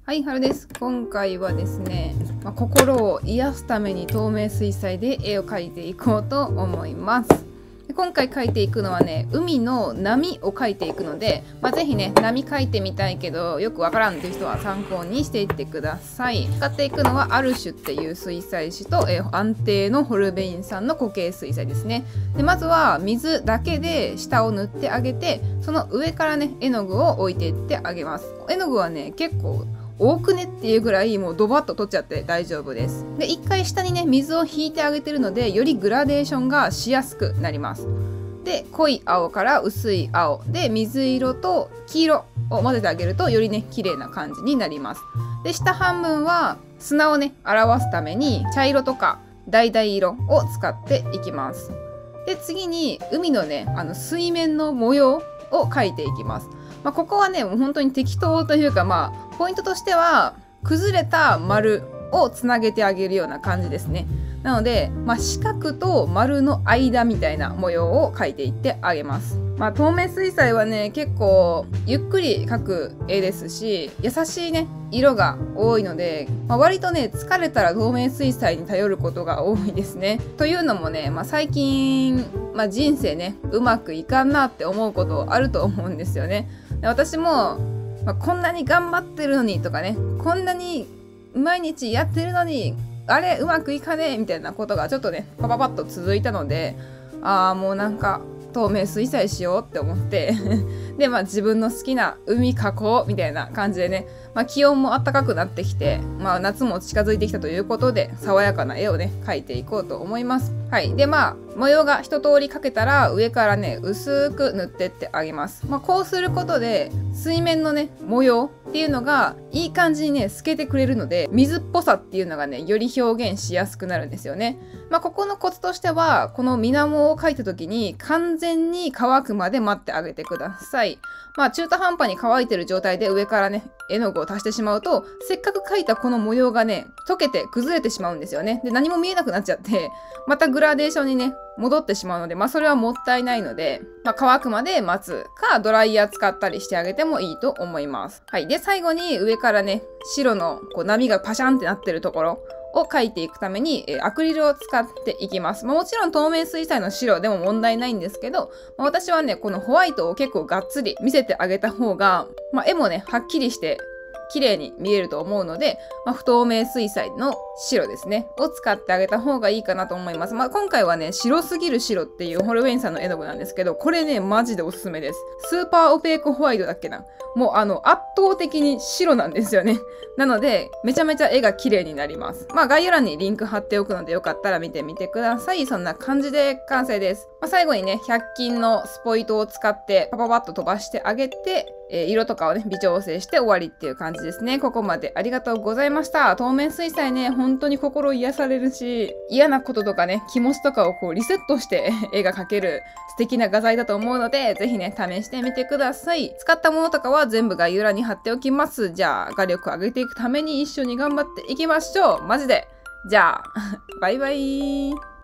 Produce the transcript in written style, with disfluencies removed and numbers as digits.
はい、はるです。今回はですね、心を癒すために透明水彩で絵を描いていこうと思います。で今回描いていくのはね、海の波を描いていくので、ぜひね、波描いてみたいけどよくわからんっていう人は参考にしていってください。使っていくのはアルシュっていう水彩紙と、安定のホルベインさんの固形水彩ですね。でまずは水だけで下を塗ってあげて、その上からね、絵の具を置いていってあげます。絵の具はね、結構多くねっていうぐらいもうドバッと取っちゃって大丈夫です。で一回下にね水を引いてあげてるので、よりグラデーションがしやすくなります。で濃い青から薄い青で水色と黄色を混ぜてあげるとよりね綺麗な感じになります。で下半分は砂をね表すために茶色とか橙色を使っていきます。で次に海のね水面の模様を描いていきます。ここはねもう本当に適当というか、ポイントとしては崩れた丸をつなげてあげるような感じですね。なので、四角と丸の間みたいな模様を描いていってあげます。透明水彩はね結構ゆっくり描く絵ですし、優しいね色が多いので、割とね疲れたら透明水彩に頼ることが多いですね。というのもね、最近、人生ねうまくいかんなって思うことあると思うんですよね。私も、こんなに頑張ってるのにとかね、こんなに毎日やってるのにあれうまくいかねえみたいなことがちょっとねパッと続いたので、もうなんか透明水彩しようって思ってで自分の好きな海描こうみたいな感じでね、気温も暖かくなってきて、夏も近づいてきたということで爽やかな絵をね描いていこうと思います。はい。で模様が一通り描けたら上からね薄く塗ってってあげます。こうすることで水面のね模様っていうのがいい感じにね透けてくれるので、水っぽさっていうのがねより表現しやすくなるんですよね。ここのコツとしては、この水面を描いた時に完全に乾くまで待ってあげてください。中途半端に乾いてる状態で上からね絵の具を足してしまうと、せっかく描いたこの模様がね溶けて崩れてしまうんですよね。で何も見えなくなっちゃってまたグラデーションにね戻ってしまうので、それはもったいないので、乾くまで待つかドライヤー使ったりしてあげてもいいと思います。はい。で最後に上からね白の波がパシャンってなってるところを描いていくために、アクリルを使っていきます。もちろん透明水彩の白でも問題ないんですけど、私はねこのホワイトを結構がっつり見せてあげた方が、絵もねはっきりして綺麗に見えると思うので、不透明水彩の白ですねを使ってあげた方がいいかなと思います。今回はね白すぎる白っていうホルベインさんの絵の具なんですけど、これねマジでおすすめです。スーパーオペークホワイトだっけな、もう圧倒的に白なんですよね。なのでめちゃめちゃ絵が綺麗になります。概要欄にリンク貼っておくのでよかったら見てみてください。そんな感じで完成です。最後にね100均のスポイトを使ってパッと飛ばしてあげて、色とかをね微調整して終わりっていう感じですね。ここまでありがとうございました。透明水彩ね本当に心癒されるし、嫌なこととかね気持ちとかをこうリセットして絵が描ける素敵な画材だと思うので、ぜひね試してみてください。使ったものとかは全部概要欄に貼っておきます。じゃあ画力上げていくために一緒に頑張っていきましょう。マジで。じゃあバイバイ。